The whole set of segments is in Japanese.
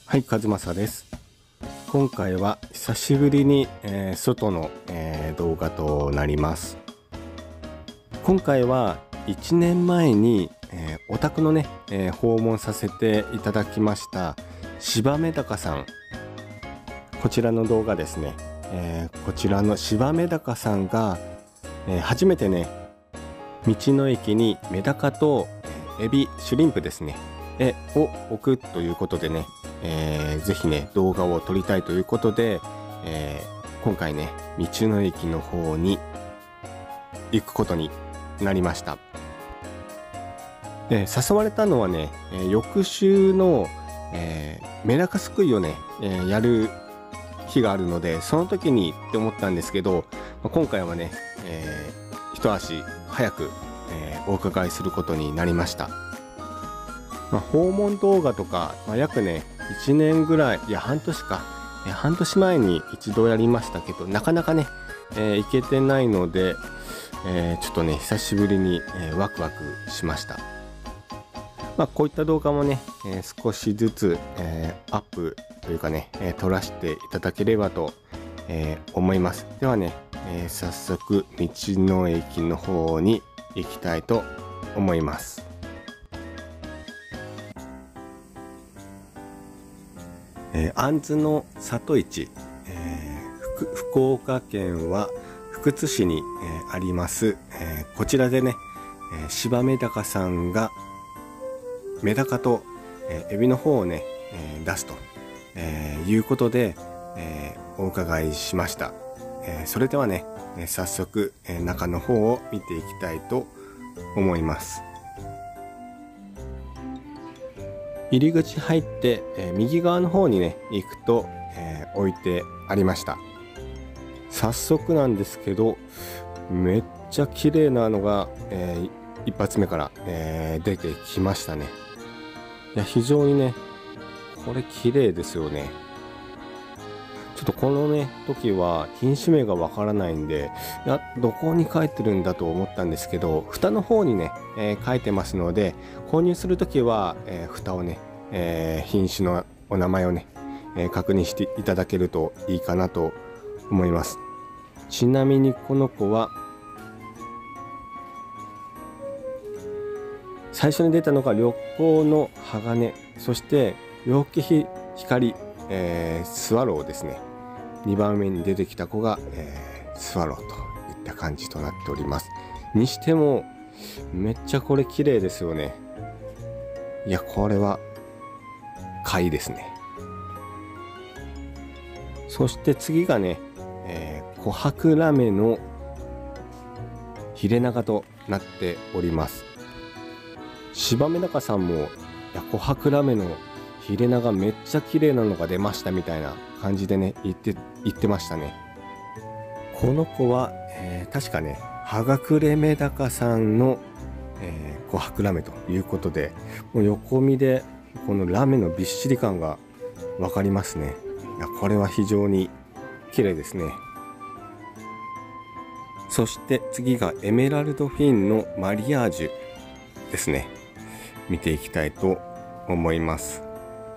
はい、和正です。今回は久しぶりに、外の、動画となります。今回は1年前に、お宅のね、訪問させていただきました芝目高さん、こちらの動画ですね。こちらの芝目高さんが、初めてね、道の駅にメダカと、エビ、シュリンプですね、を置くということでね、ぜひね動画を撮りたいということで、今回ね道の駅の方に行くことになりました。誘われたのはね、翌週の、メダカすくいをね、やる日があるので、その時にって思ったんですけど、今回はね、一足早く、お伺いすることになりました。訪問動画とか、約ね1年ぐらい、いや半年か、半年前に一度やりましたけど、なかなかね、行けてないので、ちょっとね久しぶりに、ワクワクしました。こういった動画もね、少しずつ、アップというかね、撮らせていただければと、思います。ではね、早速道の駅の方に行きたいと思います。あんずの里市、福岡県は福津市に、あります、こちらでね、芝目高さんがメダカと、エビの方をね、出すと、いうことで、お伺いしました。それではね、早速、中の方を見ていきたいと思います。入り口入って、右側の方にね行くと、置いてありました。早速なんですけど、めっちゃ綺麗なのが、一発目から、出てきましたね。いや非常にねこれ綺麗ですよね。ちょっとこのね時は品種名がわからないんで、いやどこに書いてるんだと思ったんですけど、蓋の方にね、書いてますので、購入する時は、蓋をね、品種のお名前をね、確認していただけるといいかなと思います。ちなみにこの子は最初に出たのが緑光の鋼、そして陽気光、スワローですね。2番目に出てきた子が、スワローといった感じとなっております。にしてもめっちゃこれ綺麗ですよね。いやこれは買いですね。そして次がね、琥珀ラメのヒレナガとなっております。芝目高さんも、いや琥珀ラメのヒレナガめっちゃ綺麗なのが出ましたみたいな感じでね言ってましたね。この子は、確かね葉隠れメダカさんの、琥珀ラメということで、もう横見でこのラメのびっしり感が分かりますね。いやこれは非常に綺麗ですね。そして次がエメラルドフィンのマリアージュですね。見ていきたいと思います。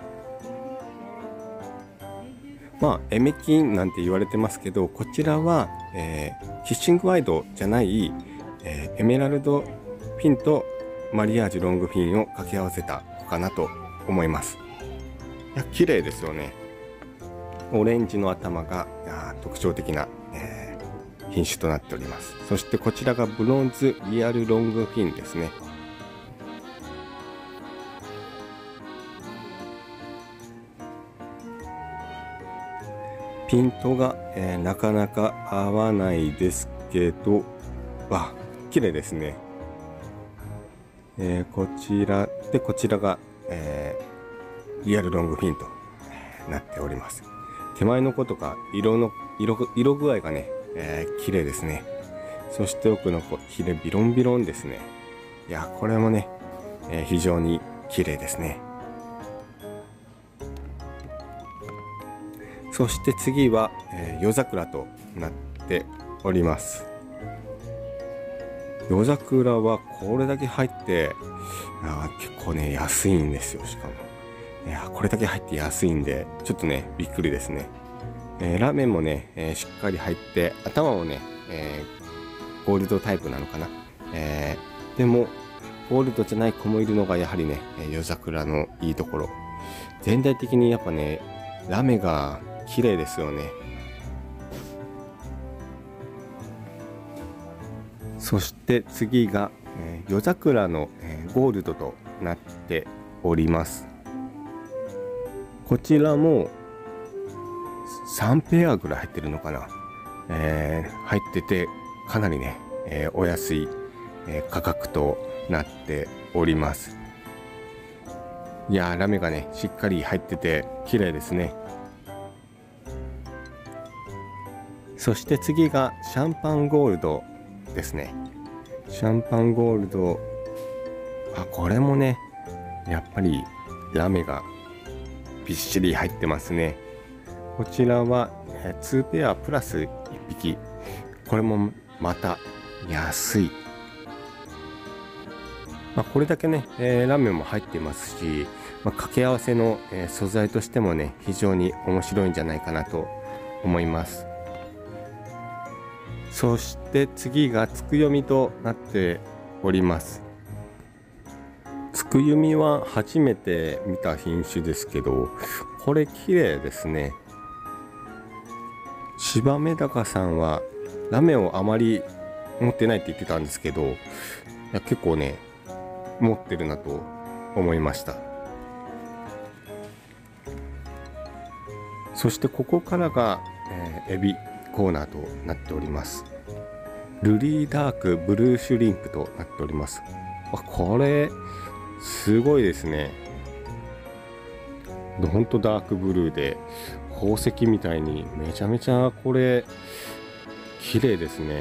エメキンなんて言われてますけど、こちらは、キッシングワイドじゃない、エメラルドフィンとマリアージュロングフィンを掛け合わせた子かなと思います。いや綺麗ですよね。オレンジの頭が特徴的な、品種となっております。そしてこちらがブロンズリアルロングフィンですね。ピントが、なかなか合わないですけど、綺麗ですね。こちらでこちらが、リアルロングフィンとなっております。手前の子とか色具合がね、綺麗ですね。そして奥の子ヒレビロンビロンですね。いやこれもね、非常に綺麗ですね。そして次は、夜桜となっております。夜桜はこれだけ入って結構ね安いんですよ。しかも、 これだけ入って安いんでちょっとねびっくりですね。ラーメンもね、しっかり入って頭もね、ゴールドタイプなのかな。でもゴールドじゃない子もいるのがやはりね夜桜のいいところ。全体的にやっぱねラメが綺麗ですよね。そして次が、夜桜の、ゴールドとなっております。こちらも3ペアぐらい入ってるのかな。入っててかなりね、お安い、価格となっております。いやー、ラメがねしっかり入ってて綺麗ですね。そして次がシャンパンゴールドですね。シャンパンゴールド、これもねやっぱりラメがびっしり入ってますね。こちらは2ペアプラス1匹。これもまた安い。これだけね、ラメも入ってますし、掛け合わせの、素材としてもね非常に面白いんじゃないかなと思います。そして次がつくよみとなっております。つくよみは初めて見た品種ですけど、これ綺麗ですね。芝目高さんはラメをあまり持ってないって言ってたんですけど、いや結構ね持ってるなと思いました。そしてここからが、エビコーナーとなっております。ルリーダークブルーシュリンプとなっております。これすごいですね。ほんとダークブルーで宝石みたいにめちゃめちゃこれ綺麗ですね。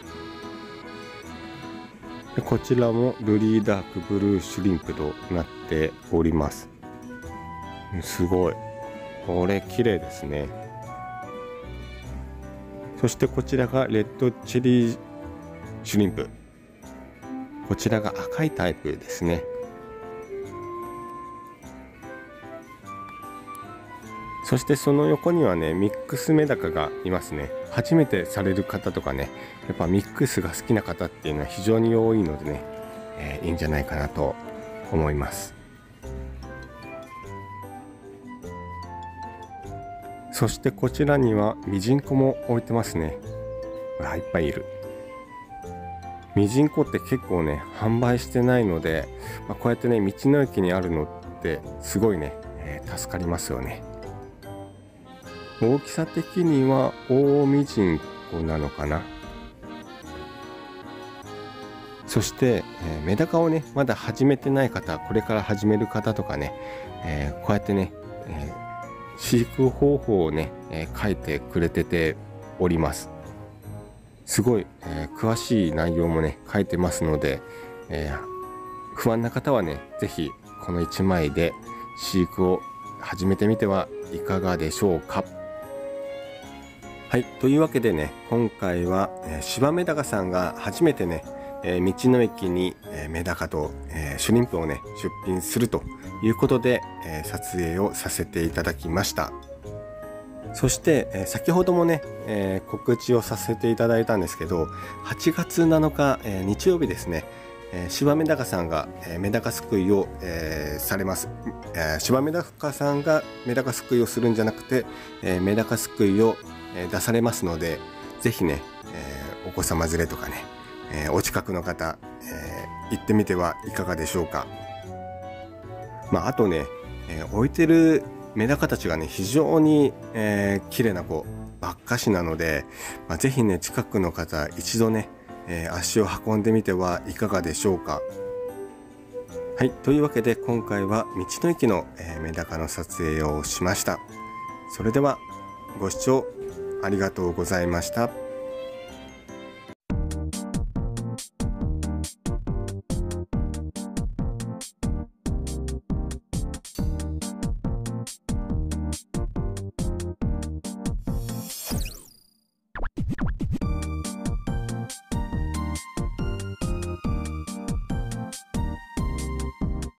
でこちらもルリーダークブルーシュリンプとなっております。すごい、これ綺麗ですね。そしてこちらがレッドチェリーシュリンプ。こちらが赤いタイプですね。そしてその横にはねミックスメダカがいますね。初めてされる方とかね、やっぱミックスが好きな方っていうのは非常に多いのでね、いいんじゃないかなと思います。そしてこちらにはミジンコも置いてますね。いっぱいいる。ミジンコって結構ね販売してないので、こうやってね道の駅にあるのってすごいね、助かりますよね。大きさ的には大ミジンコなのかな。そして、メダカをねまだ始めてない方、これから始める方とかね、こうやってね、飼育方法をね、書いてくれてております。すごい、詳しい内容もね書いてますので、不安な方はね是非この1枚で飼育を始めてみてはいかがでしょうか。はい、というわけでね今回は、芝メダカさんが初めてね、道の駅に、メダカと、シュリンプをね出品するということで、撮影をさせていただきました。そして、先ほどもね、告知をさせていただいたんですけど、8月7日、日曜日ですね、芝メダカさんが、メダカすくいを、されます。芝メダカさんがメダカすくいをするんじゃなくて、メダカすくいを、出されますので、ぜひね、お子様連れとかね、お近くの方、行ってみてはいかがでしょうか。あとね、置いてるメダカたちがね非常に、綺麗な子ばっかしなので、ぜひね近くの方一度ね、足を運んでみてはいかがでしょうか。はい、というわけで今回は道の駅の、メダカの撮影をしました。それではご視聴ありがとうございました。